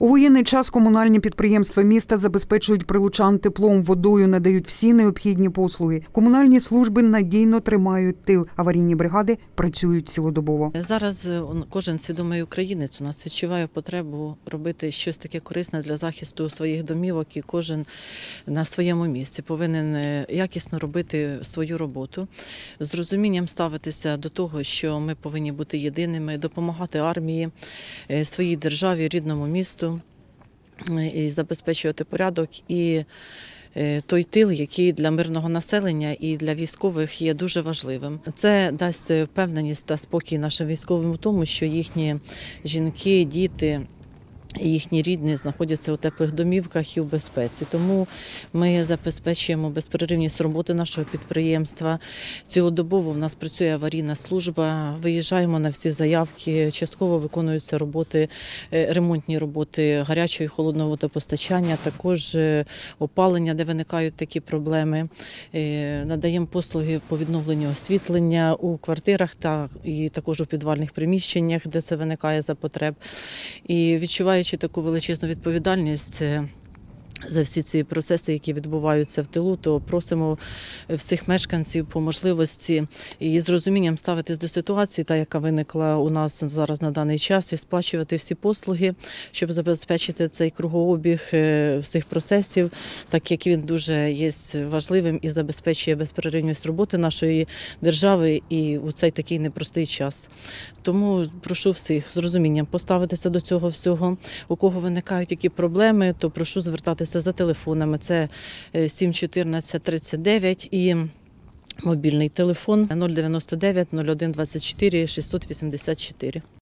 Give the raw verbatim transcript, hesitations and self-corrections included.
У воєнний час комунальні підприємства міста забезпечують прилучан теплом, водою, надають всі необхідні послуги. Комунальні служби надійно тримають тил. Аварійні бригади працюють цілодобово. Зараз кожен свідомий українець у нас відчуває потребу робити щось таке корисне для захисту своїх домівок, і кожен на своєму місці повинен якісно робити свою роботу, з розумінням ставитися до того, що ми повинні бути єдиними, допомагати армії, своїй державі, рідному місту, і забезпечувати порядок і той тил, який для мирного населення і для військових є дуже важливим. Це дасть впевненість та спокій нашим військовим у тому, що їхні жінки, діти, їхні рідні знаходяться у теплих домівках і в безпеці. Тому ми забезпечуємо безперервність роботи нашого підприємства. Цілодобово в нас працює аварійна служба, виїжджаємо на всі заявки, частково виконуються роботи, ремонтні роботи гарячого і холодного водопостачання, також опалення, де виникають такі проблеми. Надаємо послуги по відновленню освітлення у квартирах та і також у підвальних приміщеннях, де це виникає за потреб. І відчуваю таку величезну відповідальність за всі ці процеси, які відбуваються в тилу, то просимо всіх мешканців по можливості і з розумінням ставитись до ситуації, та яка виникла у нас зараз на даний час, і сплачувати всі послуги, щоб забезпечити цей кругообіг всіх процесів, так як він дуже є важливим і забезпечує безперервність роботи нашої держави і у цей такий непростий час. Тому прошу всіх з розумінням поставитися до цього всього. У кого виникають які проблеми, то прошу звертатися за телефонами. Це сім чотирнадцять тридцять дев'ять і мобільний телефон нуль дев'яносто дев'ять нуль один двадцять чотири шістсот вісімдесят чотири.